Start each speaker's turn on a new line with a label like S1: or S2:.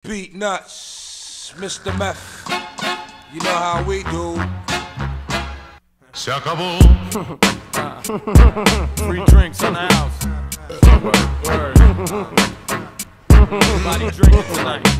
S1: Beat Nuts, Mr. Meth. You know how we do.
S2: Se acabó.
S3: Free drinks in the house. Word. Everybody drinking tonight.